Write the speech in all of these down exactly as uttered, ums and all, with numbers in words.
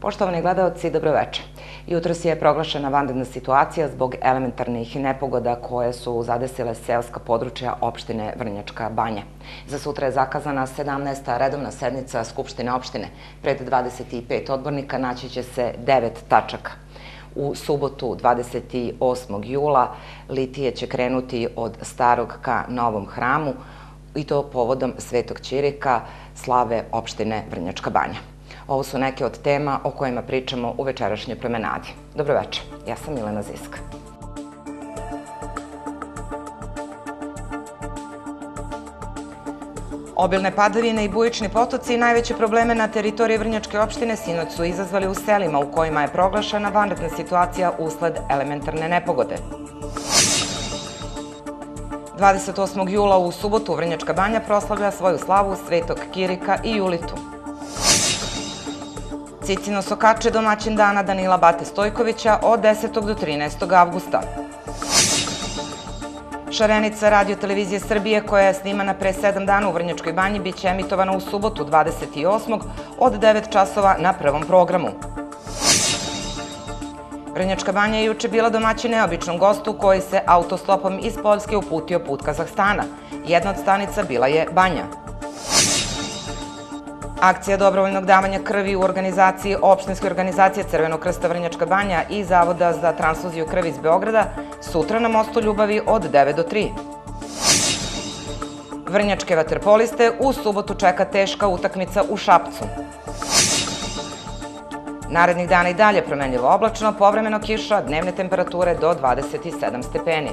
Poštovani gledaoci, dobroveče. Jutros je proglašena vanredna situacija zbog elementarnih nepogoda koje su zadesile seoska područja opštine Vrnjačka Banja. Za sutra je zakazana sedamnaesta redovna sednica Skupštine opštine. Pred dvadeset pet odbornika naći će se devet tačaka. U subotu dvadeset osmog jula litije će krenuti od Starog ka Novom hramu i to povodom Svetog Ćirika, slave opštine Vrnjačka Banja. Ovo su neke od tema o kojima pričamo u večerašnjoj promenadi. Dobroveče, ja sam Milena Ziska. Obilne padavine i bujični potoci i najveće probleme na teritoriji Vrnjačke opštine sinoć su izazvali u selima u kojima je proglašena vanredna situacija usled elementarne nepogode. dvadeset osmog jula u subotu Vrnjačka Banja proslavlja svoju slavu Svetog Kirika i Julitu. Cicino Sokače domaćin dana Danila Bate Stojkovića od desetog do trinaestog avgusta. Šarenica radio-televizije Srbije koja je snimana pre sedam dana u Vrnjačkoj Banji biće emitovana u subotu dvadeset osmog od devet časova na prvom programu. Vrnjačka Banja je juče bila domaćin neobičnom gostu koji se autostopom iz Poljske uputio put Kazahstana. Jedna od stanica bila je Banja. Akcija dobrovoljnog davanja krvi u organizaciji Opštinske organizacije Crvenog krsta Vrnjačka Banja i Zavoda za transfuziju krvi iz Beograda sutra na Mostu Ljubavi od devet do tri. Vrnjačke vaterpoliste u subotu čeka teška utakmica u Šapcu. Narednih dana i dalje promenljivo oblačno, povremeno kiša, dnevne temperature do dvadeset sedam stepeni.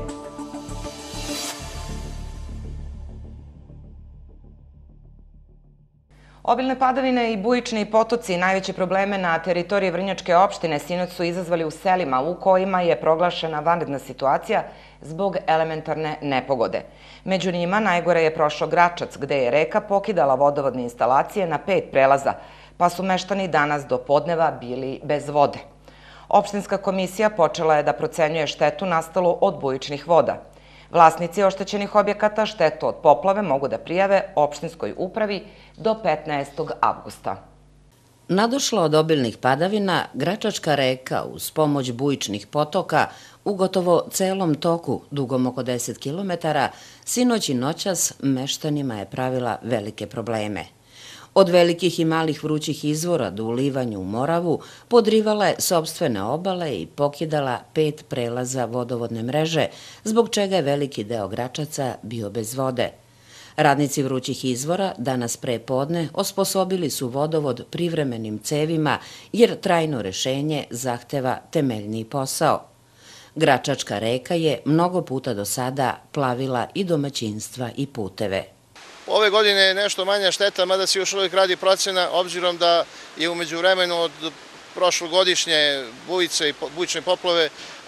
Obilne padavine i bujični potoci i najveće probleme na teritoriji Vrnjačke opštine sinoć su izazvali u selima u kojima je proglašena vanredna situacija zbog elementarne nepogode. Među njima najgore je prošao Gračac, gde je reka pokidala vodovodne instalacije na pet prelaza, pa su meštani danas do podneva bili bez vode. Opštinska komisija počela je da procenjuje štetu nastalu od bujičnih voda. Vlasnici oštećenih objekata štetu od poplave mogu da prijave opštinskoj upravi do petnaestog avgusta. Nadošla od obilnih padavina, Gračačka reka uz pomoć bujičnih potoka u gotovo celom toku, dugom oko deset kilometara, sinoć i noćas meštanima je pravila velike probleme. Od velikih i malih vrućih izvora do ulivanja u Moravu podrivala je sopstvene obale i pokidala pet prelaza vodovodne mreže, zbog čega je veliki deo Gračaca bio bez vode. Radnici vrućih izvora danas pre podne osposobili su vodovod privremenim cevima jer trajno rešenje zahteva temeljniji posao. Gračačka reka je mnogo puta do sada plavila i domaćinstva i puteve. Ove godine je nešto manja šteta, mada se još uvijek radi procena, obzirom da je umeđu vremenu od prošlogodišnje bujice i bujične poplave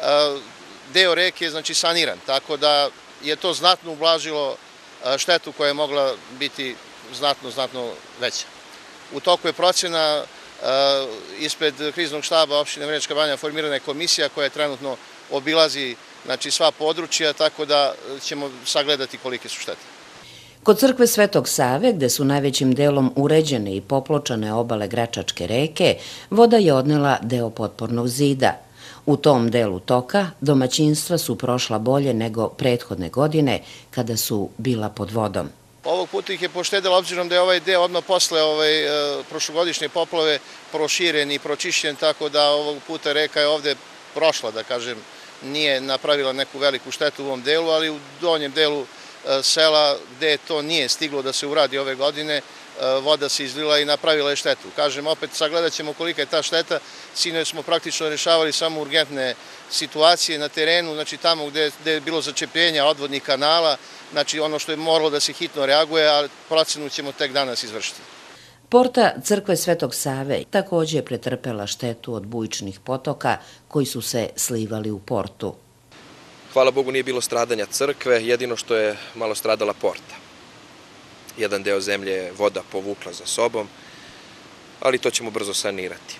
deo reke znači saniran, tako da je to znatno ublažilo štetu koja je mogla biti znatno, znatno veća. U toku je procena ispred kriznog štaba opštine Vrnjačka Banja formirana je komisija koja trenutno obilazi znači sva područja, tako da ćemo sagledati kolike su štete. Kod crkve Svetog Save, gde su najvećim delom uređene i popločane obale Gračačke reke, voda je odnela deo potpornog zida. U tom delu toka domaćinstva su prošla bolje nego prethodne godine kada su bila pod vodom. Ovog puta ih je poštedila obzirom da je ovaj deo odmah posle prošlogodišnje poplave proširen i pročišćen, tako da ovog puta reka je ovde prošla, da kažem, nije napravila neku veliku štetu u ovom delu, ali u donjem delu sela gde to nije stiglo da se uradi ove godine, voda se izlila i napravila je štetu. Kažem, opet sagledat ćemo kolika je ta šteta. Sinoć smo praktično rešavali samo urgentne situacije na terenu, znači tamo gde je bilo začepljenja odvodnih kanala, znači ono što je moralo da se hitno reaguje, a procenu ćemo tek danas izvršiti. Porta crkve Svetog Save takođe je pretrpela štetu od bujičnih potoka koji su se slivali u portu. Hvala Bogu nije bilo stradanja crkve, jedino što je malo stradala porta. Jedan deo zemlje je voda povukla za sobom, ali to ćemo brzo sanirati.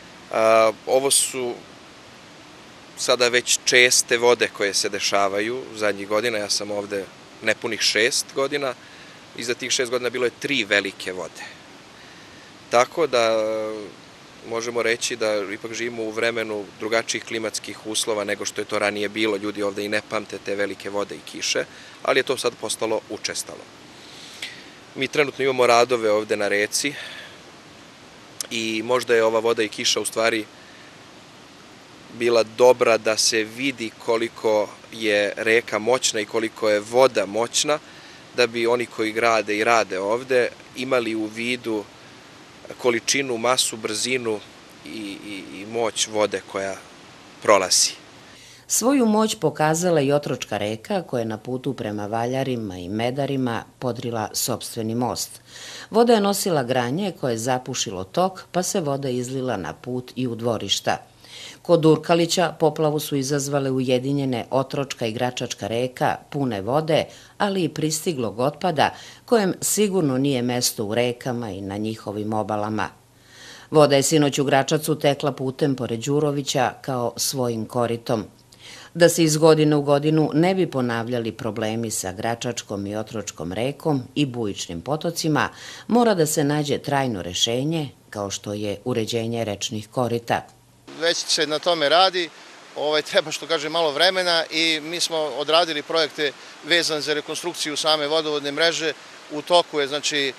Ovo su sada već česte vode koje se dešavaju zadnjih godina. Ja sam ovde nepunih šest godina i za tih šest godina bilo je tri velike vode. Tako da možemo reći da ipak živimo u vremenu drugačijih klimatskih uslova nego što je to ranije bilo. Ljudi ovde i ne pamte te velike vode i kiše, ali je to sad postalo učestalo. Mi trenutno imamo radove ovde na reci i možda je ova voda i kiša u stvari bila dobra da se vidi koliko je reka moćna i koliko je voda moćna, da bi oni koji grade i rade ovde imali u vidu količinu, masu, brzinu i, i, i moć vode koja prolazi. Svoju moć pokazala i Otročka reka koja je na putu prema Valjarima i Medarima podrila sopstveni most. Voda je nosila granje koje je zapušilo tok, pa se voda izlila na put i u dvorišta. Kod Durkalića poplavu su izazvale ujedinjene Otročka i Gračačka reka, pune vode, ali i pristiglog otpada, kojem sigurno nije mesto u rekama i na njihovim obalama. Voda je sinoć u Gračacu tekla putem pored Đurovića kao svojim koritom. Da se iz godine u godinu ne bi ponavljali problemi sa Gračačkom i Otročkom rekom i bujičnim potocima, mora da se nađe trajno rešenje, kao što je uređenje rečnih korita. Već se na tome radi, ovaj, treba što kaže malo vremena i mi smo odradili projekte vezane za rekonstrukciju same vodovodne mreže. U toku je znači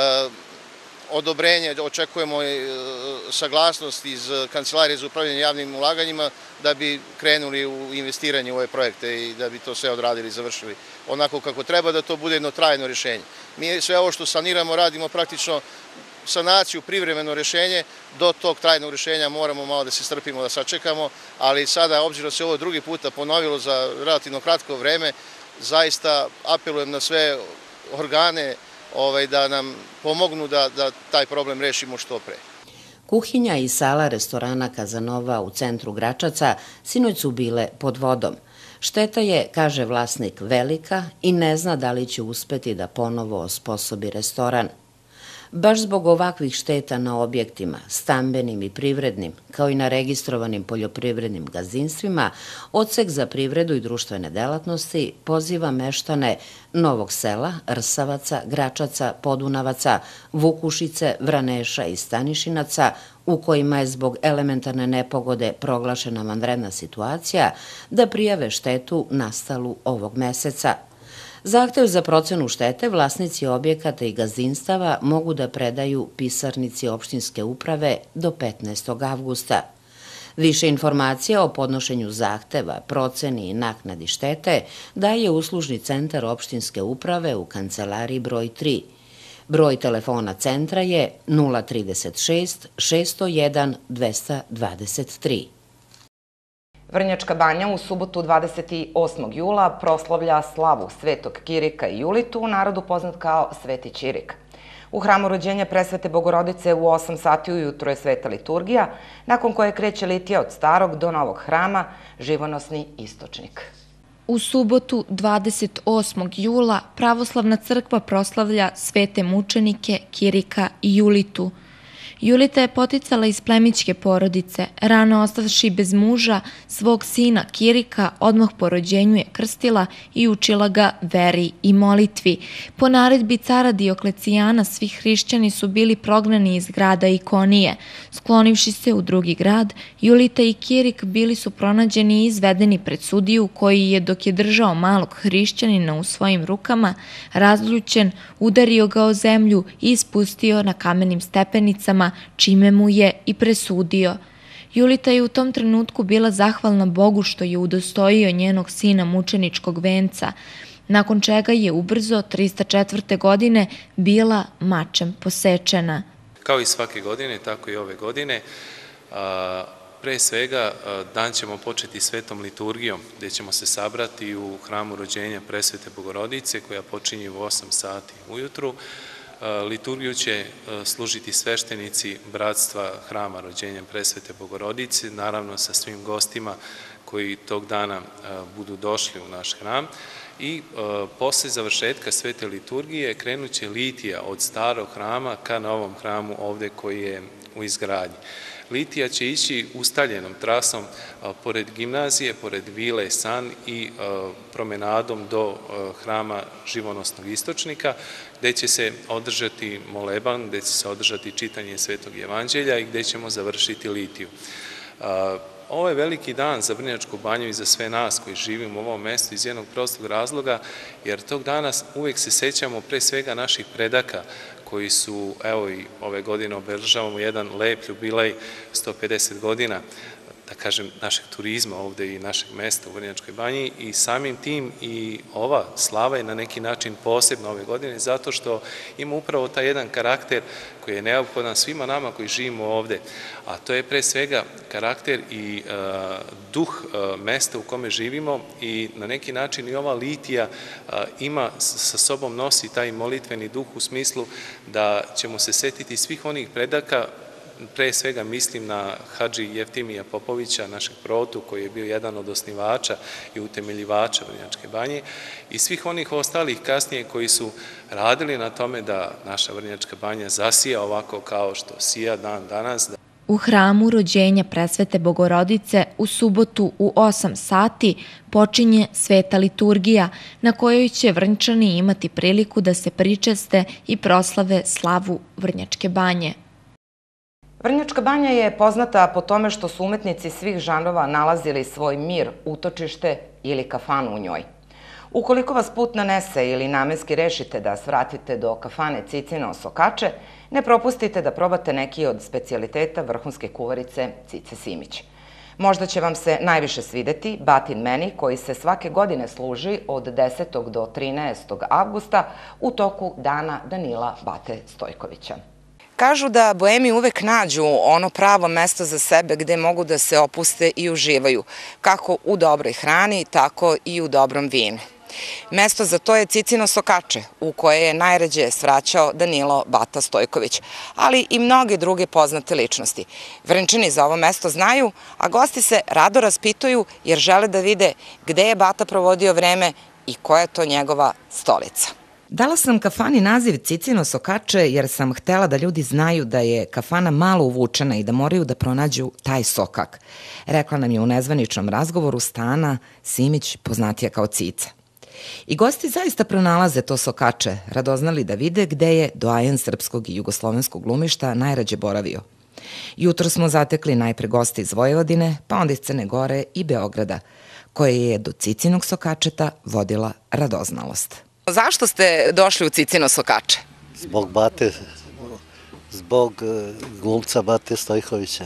odobrenje, očekujemo saglasnost iz Kancelarije za upravljanje javnim ulaganjima da bi krenuli u investiranje u ove projekte i da bi to sve odradili i završili onako kako treba, da to bude jedno trajno rješenje. Mi sve ovo što saniramo radimo praktično sanaciju, privremeno rješenje, do tog trajnog rješenja moramo malo da se strpimo, da sačekamo, ali sada, obzirom da se ovo drugi puta ponovilo za relativno kratko vreme, zaista apelujem na sve organe da nam pomognu da taj problem rešimo što pre. Kuhinja i sala restorana Kazanova u centru Gračaca sinoć su bile pod vodom. Šteta je, kaže vlasnik, velika i ne zna da li će uspeti da ponovo osposobi restoran. Baš zbog ovakvih šteta na objektima, stambenim i privrednim, kao i na registrovanim poljoprivrednim gazdinstvima, Odsek za privredu i društvene delatnosti poziva meštane Novog Sela, Rsavaca, Gračaca, Podunavaca, Vukušice, Vraneša i Stanišinaca, u kojima je zbog elementarne nepogode proglašena vanredna situacija, da prijave štetu nastalu ovog meseca. Zahtev za procenu štete vlasnici objekata i gazdinstava mogu da predaju pisarnici opštinske uprave do petnaestog avgusta. Više informacija o podnošenju zahteva, proceni i naknadi štete daje uslužni centar opštinske uprave u kancelariji broj tri. Broj telefona centra je nula trideset šest šesto jedan dvesta dvadeset tri. Vrnjačka banja u subotu dvadeset osmog jula proslavlja slavu Svetog Kirika i Julitu, u narodu poznat kao Sveti Ćirik. U hramu rođenja Presvete Bogorodice u osam sati ujutro je sveta liturgija, nakon koje kreće litija od starog do novog hrama, živonosni istočnik. U subotu dvadeset osmog jula Pravoslavna crkva proslavlja svete mučenike Kirika i Julitu. Julita je poticala iz plemićke porodice, rano ostavši bez muža, svog sina Kirika odmah po rođenju je krstila i učila ga veri i molitvi. Po naredbi cara Dioklecijana svi hrišćani su bili prognani iz grada Ikonije. Sklonivši se u drugi grad, Julita i Kirik bili su pronađeni i izvedeni pred sudiju koji je, dok je držao malog hrišćanina u svojim rukama, razljućen, udario ga o zemlju i ispustio na kamenim stepenicama, čime mu je i presudio. Julita je u tom trenutku bila zahvalna Bogu što je udostojio njenog sina mučeničkog venca, nakon čega je ubrzo trista četvrte godine bila mačem posečena. Kao i svake godine, tako i ove godine, pre svega dan ćemo početi svetom liturgijom, gdje ćemo se sabrati u hramu rođenja Presvete Bogorodice, koja počinje u osam sati ujutru. Liturgiju će služiti sveštenici bratstva hrama rođenja Presvete Bogorodice, naravno sa svim gostima koji tog dana budu došli u naš hram i posle završetka svete liturgije krenut će litija od starog hrama ka novom hramu ovde koji je u izgradnji. Litija će ići ustaljenom trasom pored gimnazije, pored vile San i promenadom do hrama Živonosnog istočnika, gde će se održati moleban, gde će se održati čitanje Svetog evanđelja i gde ćemo završiti litiju. Ovo je veliki dan za Vrnjačku banju i za sve nas koji živimo u ovom mestu iz jednog prostog razloga, jer tog dana uvek se sećamo pre svega naših predaka koji su, evo i ove godine obeležavamo jedan lep jubilej, sto pedeset godina, da kažem, našeg turizma ovde i našeg mesta u Vrnjačkoj banji i samim tim i ova slava je na neki način posebna ove godine zato što ima upravo taj jedan karakter koji je neophodan svima nama koji živimo ovde, a to je pre svega karakter i duh mesta u kome živimo i na neki način i ova litija ima sa sobom nosi taj molitveni duh u smislu da ćemo se setiti svih onih predaka. Pre svega mislim na Hadži Jeftimija Popovića, našeg protu, koji je bio jedan od osnivača i utemeljivača Vrnjačke banje i svih onih ostalih kasnije koji su radili na tome da naša Vrnjačka banja zasija ovako kao što sija dan danas. U hramu rođenja Presvete Bogorodice u subotu u osam sati počinje sveta liturgija na kojoj će Vrnčani imati priliku da se pričeste i proslave slavu Vrnjačke banje. Vrnjačka banja je poznata po tome što su umetnici svih žanrova nalazili svoj mir, utočište ili kafanu u njoj. Ukoliko vas put nanese ili namenski rešite da svratite do kafane Cicino Sokače, ne propustite da probate neki od specijaliteta vrhunske kuvarice Cice Simić. Možda će vam se najviše svideti Batin meni koji se svake godine služi od desetog do trinaestog avgusta u toku dana Danila Bate Stojkovića. Kažu da boemi uvek nađu ono pravo mesto za sebe gde mogu da se opuste i uživaju, kako u dobroj hrani, tako i u dobrom vinu. Mesto za to je Cicino Sokače, u koje je najređe svraćao Danilo Bata Stojković, ali i mnoge druge poznate ličnosti. Vrnčani za ovo mesto znaju, a gosti se rado raspituju jer žele da vide gde je Bata provodio vreme i koja je to njegova stolica. Dala sam kafani naziv Cicino Sokače jer sam htela da ljudi znaju da je kafana malo uvučena i da moraju da pronađu taj sokak. Rekla nam je u nezvaničnom razgovoru Stana Simić, poznatija kao Cica. I gosti zaista pronalaze to Sokače, radoznali da vide gde je doajen srpskog i jugoslovenskog glumišta najrađe boravio. Jutro smo zatekli najpre goste iz Vojvodine, pa onda iz Crne Gore i Beograda, koje je do Cicinog Sokačeta vodila radoznalost. Zašto ste došli u Cicino Sokače? Zbog Bate, zbog glumca Bate Stojkovića.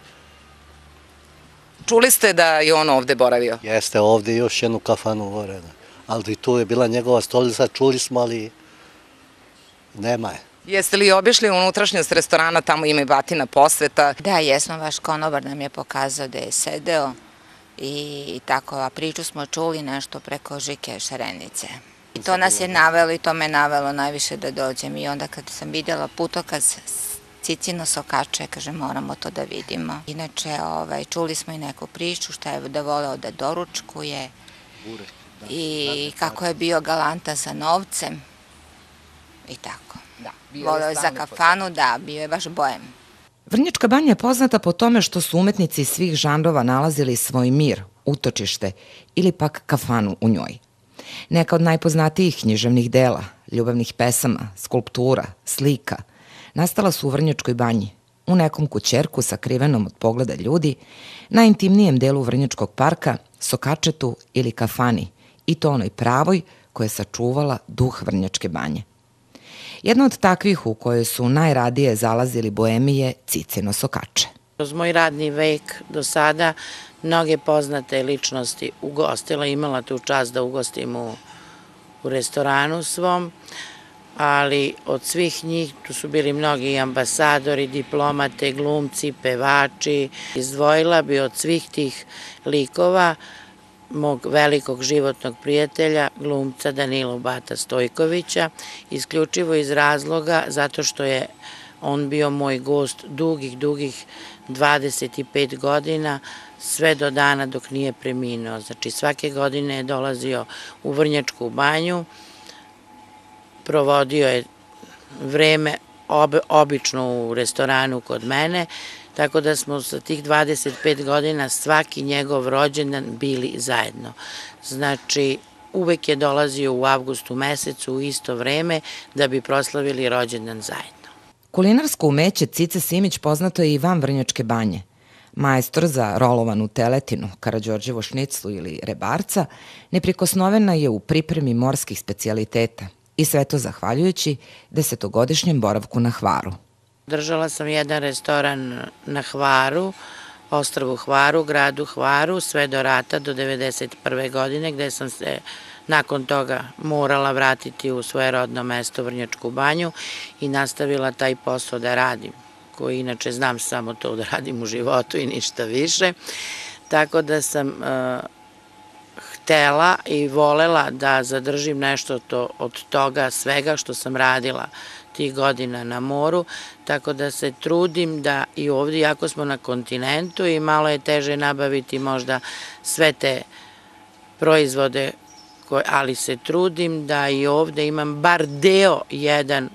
Čuli ste da je on ovde boravio? Jeste, ovde još jednu kafanu gore. Ali tu je bila njegova stolica, čuli smo, ali nema je. Jeste li obišli unutrašnjost restorana, tamo ima i Batina posveta? Da, jesmo, vaš konobar nam je pokazao da je sedeo i tako, a priču smo čuli nešto preko Žike Šarenice. I to nas je navelo i to me navelo najviše da dođem i onda kad sam vidjela putokaz Cicino Sokače, kaže moramo to da vidimo. Inače, čuli smo i neku priču šta je da voleo da doručkuje i kako je bio galantan sa novcem i tako. Voleo je za kafanu, da, bio je baš bojem. Vrnjačka banja je poznata po tome što su umetnici svih žanrova nalazili svoj mir, utočište ili pak kafanu u njoj. Neka od najpoznatijih književnih dela, ljubavnih pesama, skulptura, slika, nastala su u Vrnjačkoj banji, u nekom kućerku sakrivenom od pogleda ljudi, na intimnijem delu Vrnjačkog parka, Sokačetu ili kafani, i to onoj pravoj koja je sačuvala duh Vrnjačke banje. Jedna od takvih u kojoj su najradije zalazili boemi je Cicino Sokače. Kroz moj radni vek do sada mnoge poznate ličnosti ugostila, imala tu čast da ugostim u, u restoranu svom, ali od svih njih tu su bili mnogi ambasadori, diplomate, glumci, pevači. Izdvojila bi od svih tih likova mog velikog životnog prijatelja, glumca Danila Bata Stojkovića, isključivo iz razloga zato što je on bio moj gost dugih, dugih dvadeset pet godina, sve do dana dok nije preminuo. Znači, svake godine je dolazio u Vrnjačku banju, provodio je vreme obično u restoranu kod mene, tako da smo sa tih dvadeset pet godina svaki njegov rođendan bili zajedno. Znači, uvek je dolazio u avgustu mesecu u isto vreme da bi proslavili rođendan zajedno. Kulinarsko umeće Cice Simić poznato je i van Vrnjačke banje. Majstor za rolovanu teletinu, Karađorđevo šniclu ili rebarca, neprikosnovena je u pripremi morskih specijaliteta i sve to zahvaljujući desetogodišnjem boravku na Hvaru. Držala sam jedan restoran na Hvaru, ostrvu Hvaru, gradu Hvaru, sve do rata, do devedeset prve godine, gde sam se nakon toga morala vratiti u svoje rodno mesto Vrnjačku banju i nastavila taj posao da radim, koji inače znam samo to da radim u životu i ništa više. Tako da sam htela i volela da zadržim nešto od toga svega što sam radila tih godina na moru, tako da se trudim da i ovdje, iako smo na kontinentu i malo je teže nabaviti možda sve te proizvode, ali se trudim da i ovdje imam bar deo jedan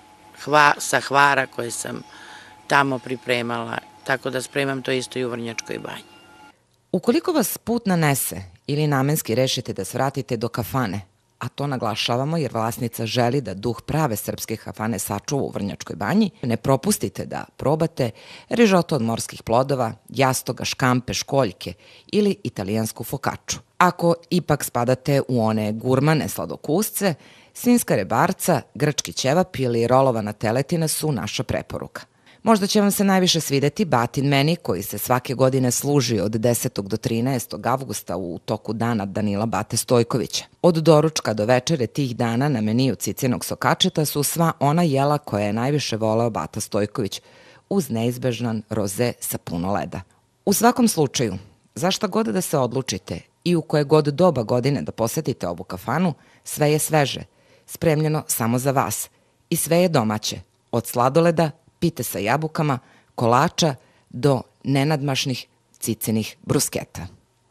sa Hvara koje sam tamo pripremala, tako da spremam to isto i u Vrnjačkoj banji. Ukoliko vas put nanese ili namenski rešite da svratite do kafane, a to naglašavamo jer vlasnica želi da duh prave srpske kafane sačuva u Vrnjačkoj banji, ne propustite da probate rižoto od morskih plodova, jastoga, škampe, školjke ili italijansku fokaču. Ako ipak spadate u one gurmane sladokusce, svinjska rebarca, grčki ćevap ili rolovana teletina su naša preporuka. Možda će vam se najviše svideti batin meni koji se svake godine služi od desetog do trinaestog avgusta u toku dana Danila Bate Stojkovića. Od doručka do večere tih dana na meniju Cicinog sokačeta su sva ona jela koja je najviše voleo Bata Stojković, uz neizbežan roze sa puno leda. U svakom slučaju, za šta god da se odlučite i u koje god doba godine da posetite ovu kafanu, sve je sveže, spremljeno samo za vas i sve je domaće, od sladoleda, pite sa jabukama, kolača do nenadmašnih Cicinih brusketa.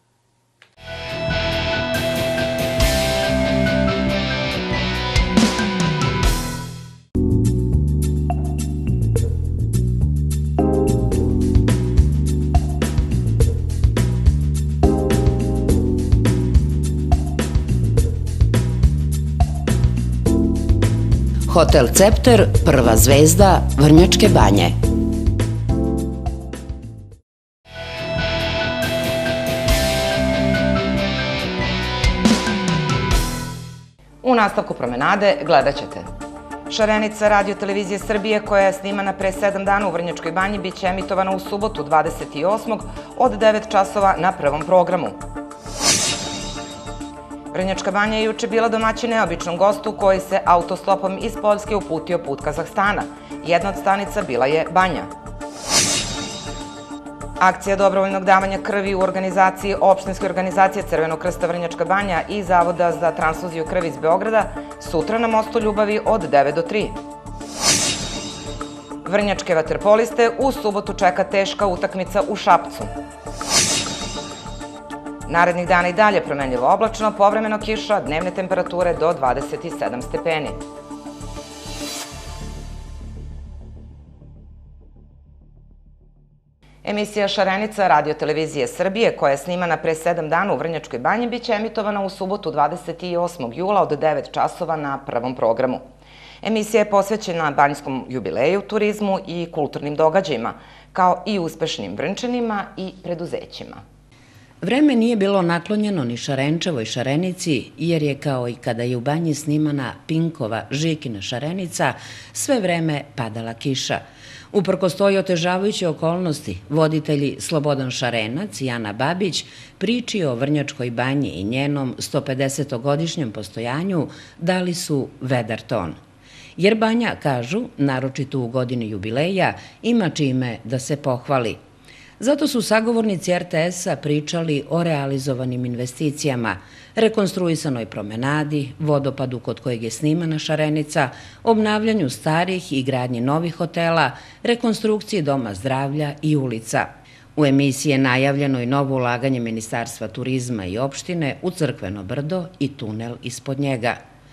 Hotel Cepter, prva zvezda Vrnjačke banje. U nastavku promenade gledat ćete. Šarenica Radio televizije Srbije koja je snimana pre sedam dana u Vrnjačkoj banji biće emitovana u subotu dvadeset osmog od devet časova na prvom programu. Vrnjačka banja je juče bila domaćin neobičnom gostu koji se autostopom iz Poljske uputio put Kazahstana. Jedna od stanica bila je banja. Akcija dobrovoljnog davanja krvi u organizaciji Opštinske organizacije Crvenog krsta Vrnjačka banja i Zavoda za transfuziju krvi iz Beograda sutra na Mostu Ljubavi od devet do tri. Vrnjačke vaterpoliste u subotu čeka teška utakmica u Šapcu. Narednih dana i dalje promenljivo oblačno, povremeno kiša, dnevne temperature do dvadeset sedam stepeni. Emisija Šarenica Radio televizije Srbije, koja je snimana pre sedam dana u Vrnjačkoj banji, biće emitovana u subotu dvadeset osmog jula od devet časova na prvom programu. Emisija je posvećena banjskom jubileju, turizmu i kulturnim događajima, kao i uspešnim Vrnčanima i preduzećima. Vreme nije bilo naklonjeno ni Šarenčevoj Šarenici, jer je kao i kada je u banji snimana Pinkova Žikina Šarenica, sve vreme padala kiša. Uprkos toj otežavajuće okolnosti, voditelji Slobodan Šarenac i Ana Babić priči o Vrnjačkoj banji i njenom stopedesetogodišnjem postojanju dali su vedar ton. Jer banja, kažu, naročito u godini jubileja, ima čime da se pohvali. Zato su sagovornici er te es-a pričali o realizovanim investicijama, rekonstruisanoj promenadi, vodopadu kod kojeg je snimana Šarenica, obnavljanju starih i gradnji novih hotela, rekonstrukciji doma zdravlja i ulica. U emisiji je najavljeno i novo ulaganje Ministarstva turizma i opštine u Crkveno brdo i tunel ispod njega.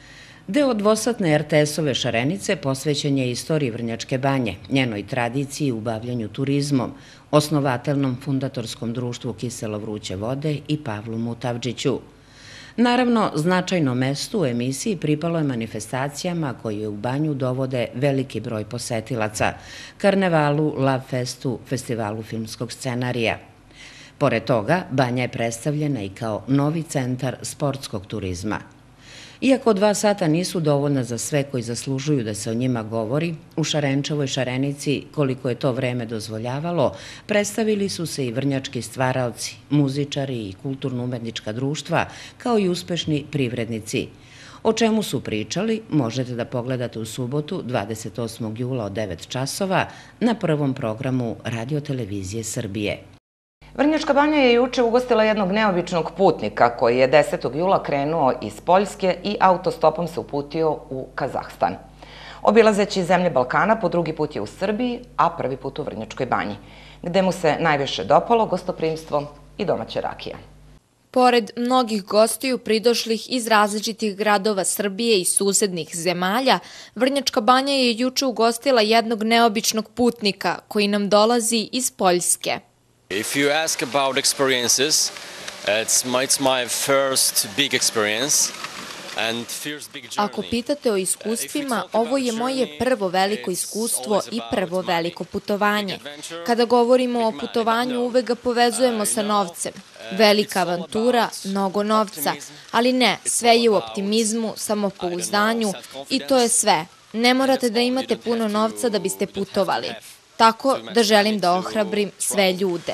Deo dvosatne er te es-ove Šarenice posvećen je istoriji Vrnjačke banje, njenoj tradiciji u bavljanju turizmom, osnovatelnom fundatorskom društvu Kiselo vruće vode i Pavlu Mutavdžiću. Naravno, značajno mesto u emisiji pripalo je manifestacijama koje u banju dovode veliki broj posetilaca, karnevalu, Lav festu, festivalu filmskog scenarija. Pored toga, banja je predstavljena i kao novi centar sportskog turizma. Iako dva sata nisu dovoljna za sve koji zaslužuju da se o njima govori, u Šarenčevoj Šarenici, koliko je to vreme dozvoljavalo, predstavili su se i vrnjački stvaraoci, muzičari i kulturno-umetnička društva, kao i uspešni privrednici. O čemu su pričali, možete da pogledate u subotu, dvadeset osmog jula od devet časova, na prvom programu Radio-televizije Srbije. Vrnjačka banja je juče ugostila jednog neobičnog putnika koji je desetog jula krenuo iz Poljske i autostopom se uputio u Kazahstan. Obilazeći zemlje Balkana, po drugi put je u Srbiji, a prvi put u Vrnjačkoj banji, gde mu se najviše dopalo gostoprimstvo i domaća rakija. Pored mnogih gostiju pridošlih iz različitih gradova Srbije i susednih zemalja, Vrnjačka banja je juče ugostila jednog neobičnog putnika koji nam dolazi iz Poljske. If you ask about experiences, it's my, it's my first big experience and first big journey. Ako pitate o iskustvima, ovo je moje prvo veliko iskustvo i prvo veliko putovanje. Kada govorimo o putovanju, uvek ga povezujemo sa novcem. Velika avantura, mnogo novca, ali ne, sve je u optimizmu, samopouzdanju i to je sve. Ne morate da imate puno novca da biste putovali. Tako da želim da ohrabrim sve ljude.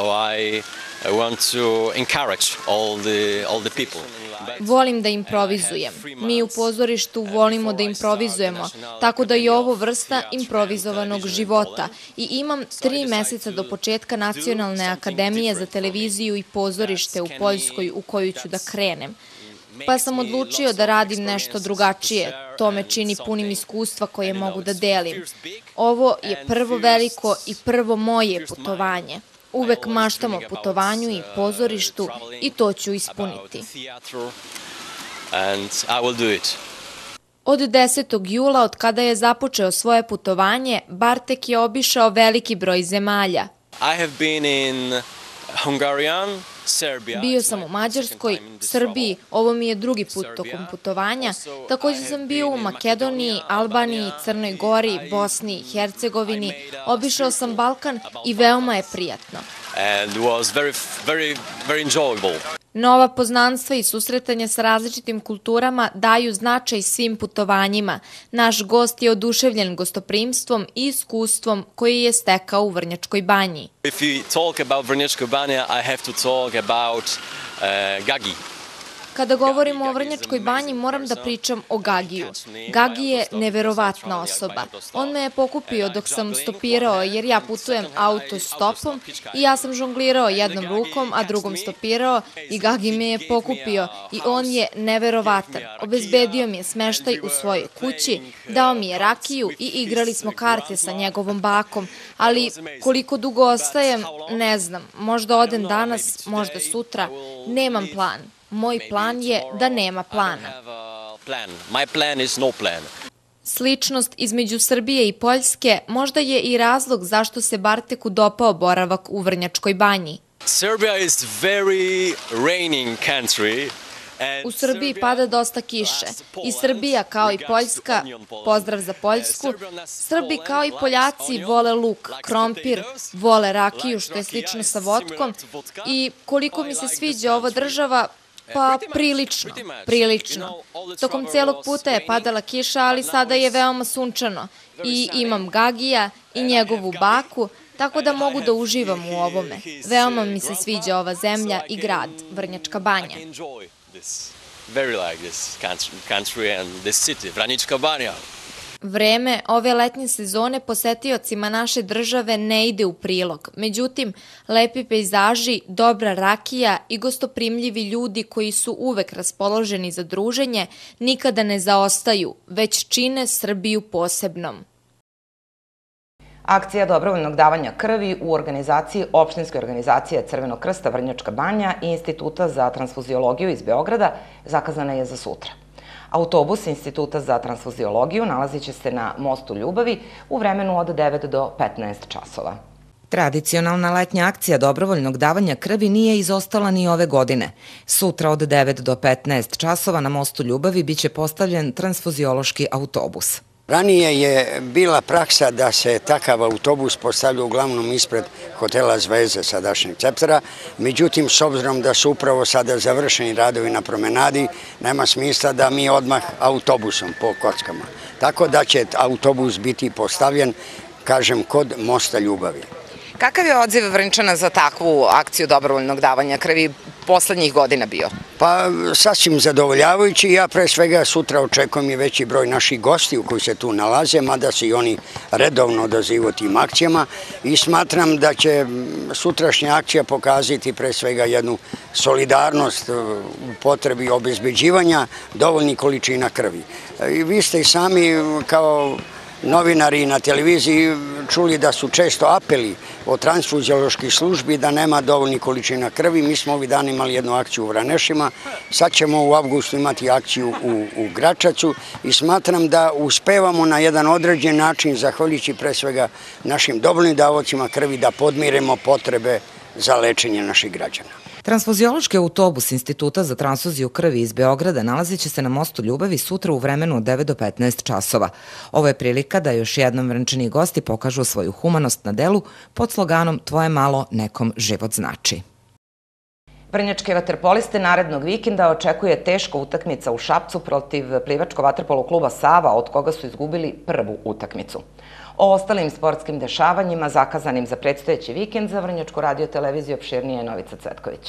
Volim da improvizujem. Mi u pozorištu volimo da improvizujemo, tako da je ovo vrsta improvizovanog života. I imam tri meseca do početka Nacionalne akademije za televiziju i pozorište u Poljskoj u koju ću da krenem. Pa sam odlučio da radim nešto drugačije. To me čini punim iskustva koje mogu da delim. Ovo je prvo veliko i prvo moje putovanje. Uvek maštam o putovanju i pozorištu i to ću ispuniti. Od desetog jula, od kada je započeo svoje putovanje, Bartek je obišao veliki broj zemalja. Bio sam u Mađarskoj, Srbiji, ovo mi je drugi put tokom putovanja. Također sam bio u Makedoniji, Albaniji, Crnoj Gori, Bosni i Hercegovini. Obišao sam Balkan i veoma je prijatno. Nova poznanstva i susretanja sa različitim kulturama daju značaj svim putovanjima. Naš gost je oduševljen gostoprimstvom i iskustvom koji je stekao u Vrnjačkoj banji. If you talk about Vrnjačka banja, I have to talk about Gagi. Kada govorimo o Vrnjačkoj banji, moram da pričam o Gagiju. Gagi je neverovatna osoba. On me je pokupio dok sam stopirao, jer ja putujem autostopom i ja sam žonglirao jednom rukom, a drugom stopirao i Gagi me je pokupio i on je neverovatan. Obezbedio mi je smeštaj u svojoj kući, dao mi je rakiju i igrali smo karte sa njegovom bakom, ali koliko dugo ostajem, ne znam. Možda odem danas, možda sutra, nemam plan. Moj plan je da nema plana. Sličnost između Srbije i Poljske možda je i razlog zašto se Barteku dopao boravak u Vrnjačkoj banji. U Srbiji pada dosta kiše. I Srbija, kao i Poljska, pozdrav za Poljsku, Srbi kao i Poljaci vole luk, krompir, vole rakiju, što je slično sa vodkom. I koliko mi se sviđa ova država, pa prilično, prilično. Tokom celog puta je padala kiša, ali sada je veoma sunčano. I imam Gagija i njegovu baku, tako da mogu da uživam u ovome. Veoma mi se sviđa ova zemlja i grad, Vrnjačka banja. Vreme ove letnje sezone posetiocima naše države ne ide u prilog. Međutim, lepi pejzaži, dobra rakija i gostoprimljivi ljudi koji su uvek raspoloženi za druženje nikada ne zaostaju, već čine Srbiju posebnom. Akcija dobrovoljnog davanja krvi u organizaciji Opštinske organizacije Crvenog krsta Vrnjačka Banja i Instituta za transfuziologiju iz Beograda zakazana je za sutra. Autobus Instituta za transfuziologiju nalazit će se na Mostu Ljubavi u vremenu od devet do petnaest časova. Tradicionalna letnja akcija dobrovoljnog davanja krvi nije izostala ni ove godine. Sutra od devet do petnaest časova na Mostu Ljubavi biće postavljen transfuziološki autobus. Ranije je bila praksa da se takav autobus postavlja uglavnom ispred hotela Zvezde sadašnjeg Ceptera, međutim, s obzirom da su upravo sada završeni radovi na promenadi, nema smisla da mi odmah autobusom po kockama. Tako da će autobus biti postavljen, kažem, kod Mosta Ljubavi. Kakav je odziv Vrnčana za takvu akciju dobrovoljnog davanja krvi poslednjih godina bio? Pa sasvim zadovoljavajući. Ja pre svega sutra očekujem i veći broj naših gostiju koji se tu nalaze, mada se i oni redovno odazivu tim akcijama i smatram da će sutrašnja akcija pokazati pre svega jednu solidarnost u potrebi obezbeđivanja dovoljnih količina krvi. I vi ste i sami kao novinari na televiziji čuli da su često apeli od transfuzioloških službi da nema dovoljnih količina krvi. Mi smo ovih dana imali jednu akciju u Vranešima, sad ćemo u avgustu imati akciju u, u Gračacu i smatram da uspevamo na jedan određen način, zahvaljujući pre svega našim dovoljnim davocima krvi, da podmiremo potrebe za lečenje naših građana. Transfuziološki autobus Instituta za transfuziju krvi iz Beograda nalazit će se na Mostu Ljubavi sutra u vremenu od devet do petnaest časova. Ovo je prilika da još jednom vrnčani gosti pokažu svoju humanost na delu pod sloganom Tvoje malo nekom život znači. Vrnjačke vaterpoliste narednog vikenda očekuje teška utakmica u Šapcu protiv plivačko vaterpolo kluba Sava, od koga su izgubili prvu utakmicu. O ostalim sportskim dešavanjima zakazanim za predstojeći vikend za Vrnjačku radio televiziju opširnije Novica Cvetković.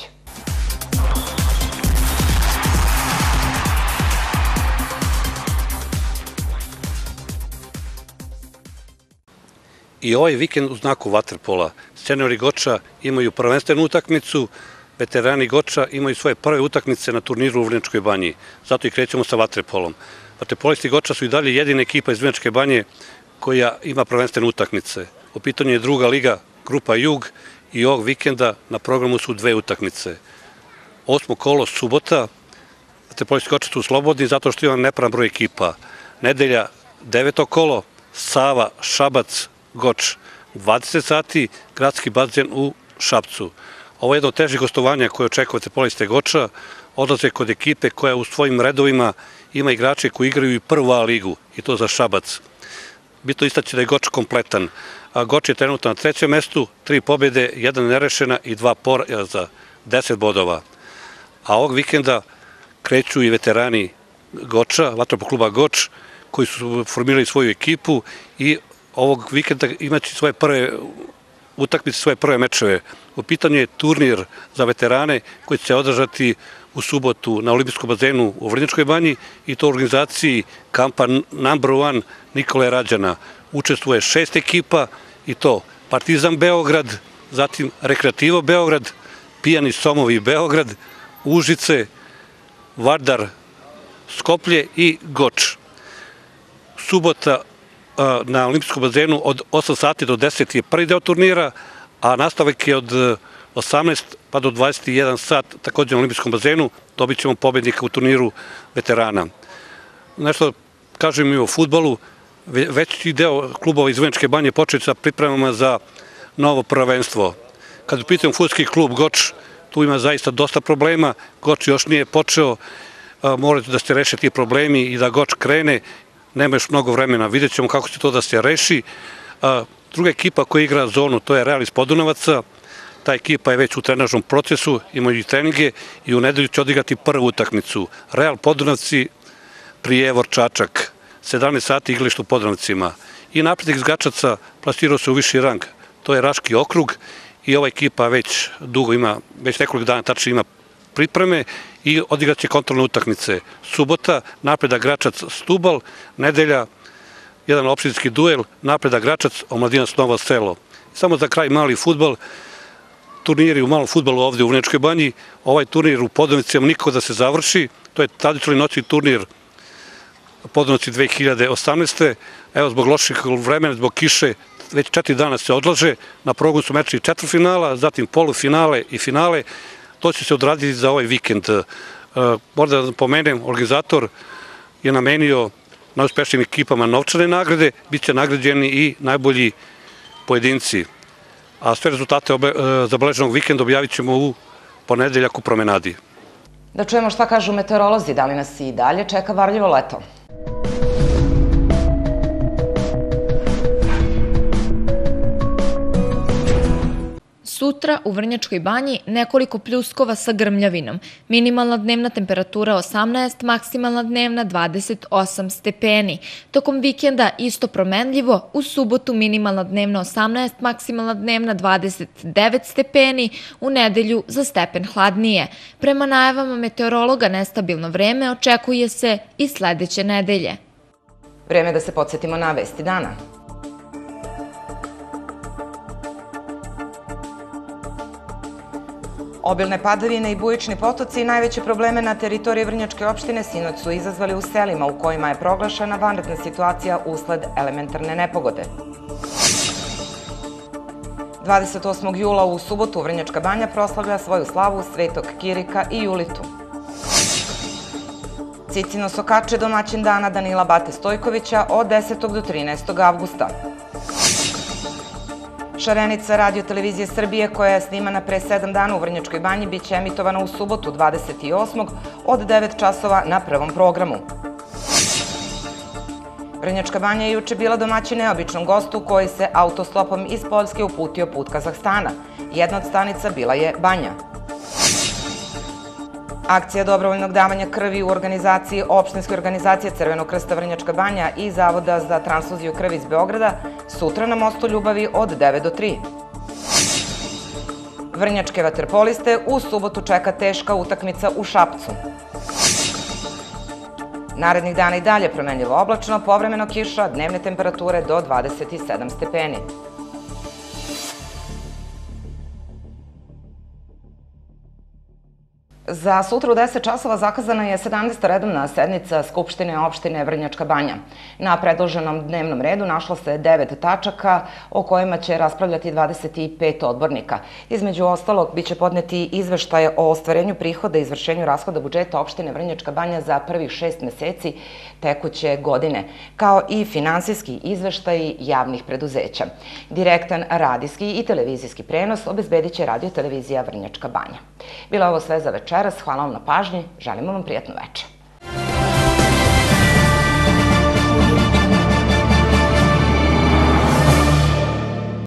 I ovaj vikend u znaku vaterpola. Seniori Goča imaju prvenstvenu utakmicu, veterani Goča imaju svoje prve utakmice na turniru u Vrnjačkoj banji. Zato i krećemo sa vaterpolom. Vaterpolisti Goča su i dalje jedina ekipa iz Vrnjačke banje koja ima prvenstvene utakmice. U pitanju je druga liga, grupa Jug, i ovog vikenda na programu su dve utakmice. Osmo kolo, subota, vaterpolisti Goča su slobodni zato što ima nepravan broj ekipa. Nedelja, deveto kolo, Sava, Šabac, Goč, dvadeset sati, gradski bazen u Šapcu. Ovo je jedno od težih gostovanja koje očekuje vaterpoliste Goča, odlaze kod ekipe koja u svojim redovima ima igrače koji igraju i prvu A ligu, i to za Šabac. Bitno istaći da je Goč kompletan. Goč je trenutno na trećem mestu, tri pobjede, jedan nerešena i dva poraza, deset bodova. A ovog vikenda kreću i veterani Goča, vaterpolo kluba Goč, koji su formirali svoju ekipu i ovog vikenda imaće svoje prve utakmice, svoje prve mečeve. U pitanju je turnir za veterane koji će se održati u subotu na olimpijskom bazenu u Vrnjačkoj banji i to u organizaciji kampa number one Nikole Rađana. Učestvuje šest ekipa i to Partizan Beograd, zatim Rekreativo Beograd, Pijani Somovi Beograd, Užice, Vardar Skoplje i Goč. Subota na olimpijskom bazenu od osam sati do deset je prvi deo turnira, a nastavak je od osamnaest pa do dvadeset jedan sat također na olimpijskom bazenu. Dobit ćemo pobednika u turniru veterana. Nešto kažem i o fudbalu, veći deo klubova iz Vrnjačke banje početi sa pripremama za novo prvenstvo. Kad upitam fudbalski klub Goč, tu ima zaista dosta problema, Goč još nije počeo, morate da se reše ti problemi i da Goč krene, nema još mnogo vremena, vidjet ćemo kako će to da se reši. Druga ekipa koja igra zonu, to je Real iz Podunavaca, ta ekipa je već u trenažnom procesu, imaju i treninge i u nedelju će odigrati prvu utakmicu. Real Podunavci, Prijevor Čačak, sedamnaest sati igralište u Podunavcima. I napred iz Gačaca plasirao se u viši rang, to je Raški okrug i ova ekipa već dugo ima, već nekoliko dana tačno ima pripreme i odigraće kontrolne utakmice. Subota, napredak Gračac Stubal, nedelja jedan opštinski duel, Napredak Gračac, Omladinac Novo Selo. Samo za kraj mali fudbal, turniri u malom fudbalu ovde u Vrnjačkoj banji, ovaj turnir u Podovnicama nikako da se završi, to je tradicionalni noćni turnir Podovnici dve hiljade osamnaeste. Evo, zbog loših vremena, zbog kiše, već četiri dana se odlaže, na programu su meči četvrtfinala, zatim polufinale i finale, to će se odraditi za ovaj vikend. Možda da pomenem, organizator je namenio najuspešnijim ekipama novčane nagrade, bit će nagrađeni i najbolji pojedinci. A sve rezultate zabeleženog vikenda objavit ćemo u ponedeljak u promenadi. Da čujemo šta kažu meteorolozi, da li nas i dalje čeka varljivo leto? Sutra u Vrnjačkoj banji nekoliko pljuskova sa grmljavinom. Minimalna dnevna temperatura osamnaest, maksimalna dnevna dvadeset osam stepeni. Tokom vikenda isto promenljivo, u subotu minimalna dnevna osamnaest, maksimalna dnevna dvadeset devet stepeni, u nedelju za stepen hladnije. Prema najavama meteorologa nestabilno vreme očekuje se i sledeće nedelje. Vreme da se podsjetimo na vesti dana. Obilne padavine i bujični potoci i najveće probleme na teritoriji Vrnjačke opštine sinoć su izazvali u selima u kojima je proglašena vanredna situacija usled elementarne nepogode. dvadeset osmog jula u subotu Vrnjačka banja proslavlja svoju slavu Svetog Kirika i Julitu. Cicino Sokače domaćin dana Danila Bate Stojkovića od desetog do trinaestog avgusta. Šarenica Radio-televizije Srbije, koja je snimana pre sedam dana u Vrnjačkoj banji, biće emitovana u subotu dvadeset osmog od devet časova na prvom programu. Vrnjačka banja je juče bila domaćin neobičnom gostu koji se autostopom iz Poljske uputio put Kazahstana. Jedna od stanica bila je Banja. Akcija dobrovoljnog davanja krvi u organizaciji Opštinske organizacije Crvenog krsta Vrnjačka banja i Zavoda za transfuziju krvi iz Beograda sutra na Mostu Ljubavi od devet do tri. Vrnjačke vaterpoliste u subotu čeka teška utakmica u Šapcu. Narednih dana i dalje promenljivo oblačno, povremeno kiša, dnevne temperature do dvadeset sedam stepeni. Za sutra u deset časova zakazana je sedamnaesta redovna sednica Skupštine opštine Vrnjačka banja. Na predloženom dnevnom redu našlo se devet tačaka o kojima će raspravljati dvadeset pet odbornika. Između ostalog, biće podneti izveštaje o ostvarenju prihoda i izvršenju rashoda budžeta opštine Vrnjačka banja za prvih šest meseci tekuće godine, kao i finansijski izveštaji javnih preduzeća. Direktan radijski i televizijski prenos obezbedit će Radio-televizija Vrnjačka banja. Bilo je ovo sve za večeras. Hvala vam na pažnji. Želimo vam prijatno večer.